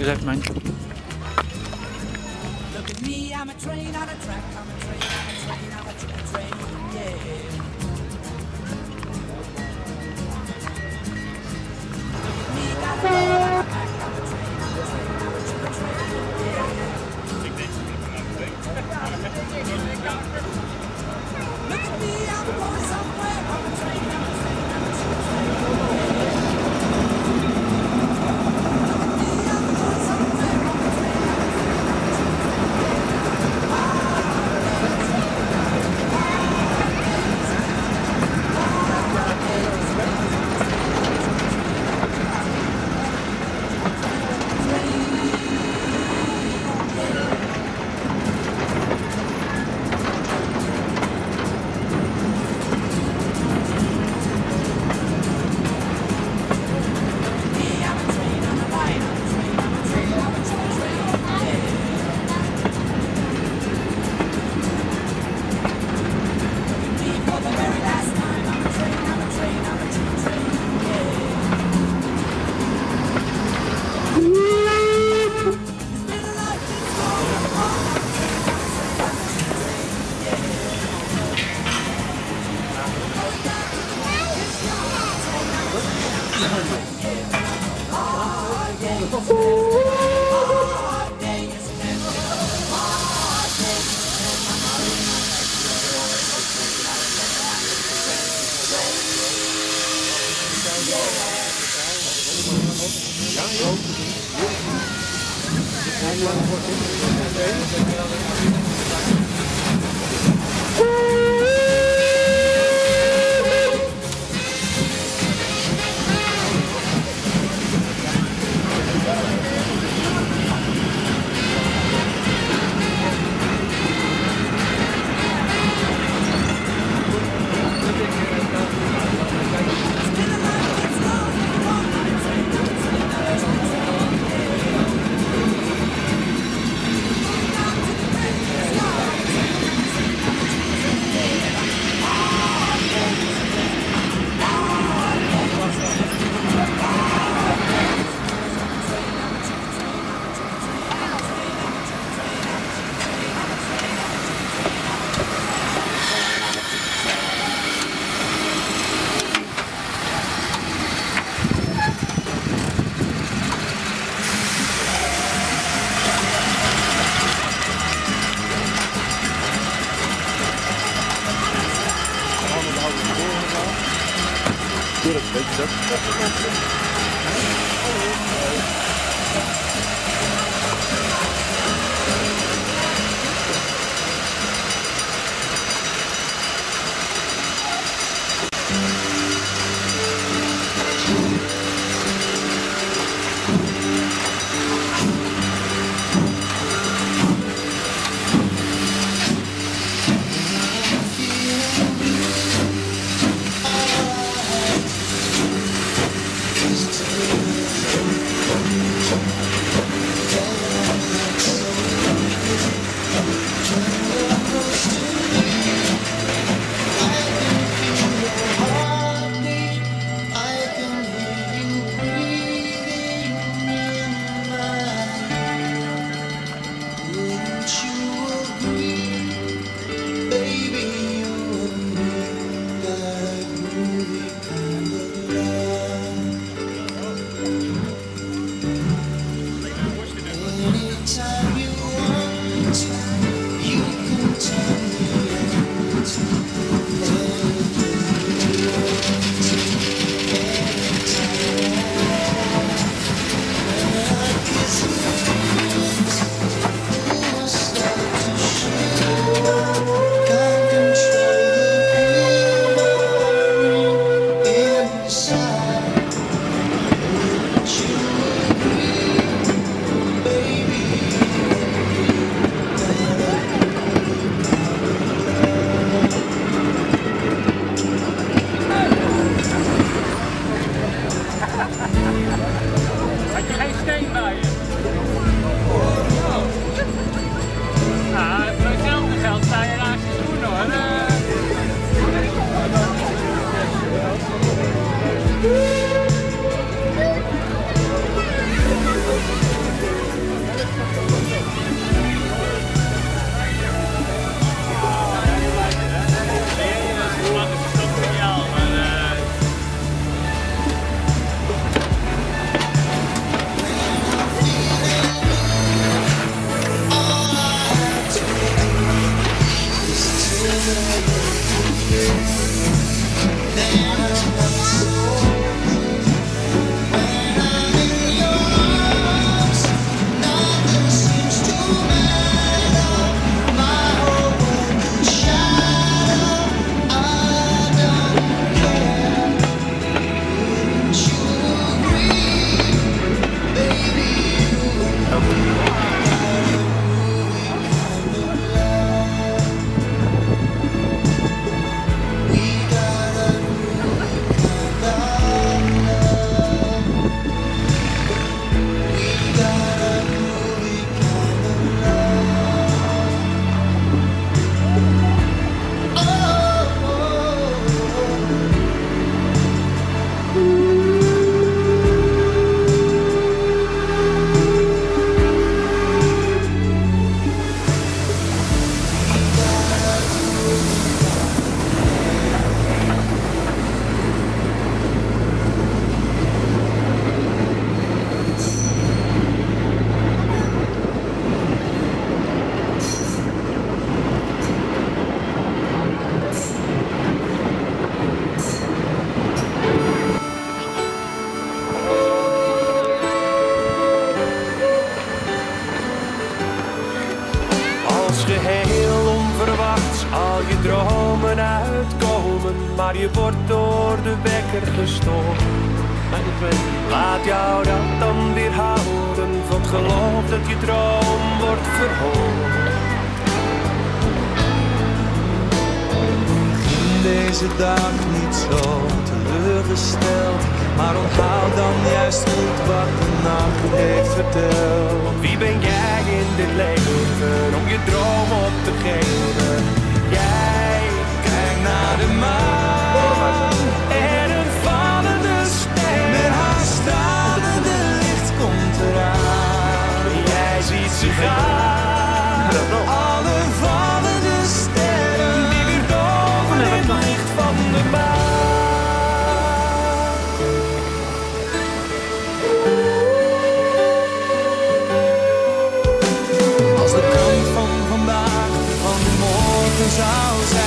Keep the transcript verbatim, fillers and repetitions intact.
gezegd, man. Just Geheel onverwachts al je dromen uitkomen, maar je wordt door de wekker gestoord. Laat jou dat dan weer houden van het geloof dat je droom wordt verhoord. Begin deze dag niet zo teleurgesteld, maar onthoud dan juist goed wat de nacht heeft verteld. Wie ben jij in dit leven om je droom op te geven? Jij Kijk naar de maan en een vallende ster. met haar stralende licht komt eraan. Jij ziet ze gaan, Alle vallende sterren die weer doven in het licht van de maan. Als de krant van vandaag van morgen zou zijn.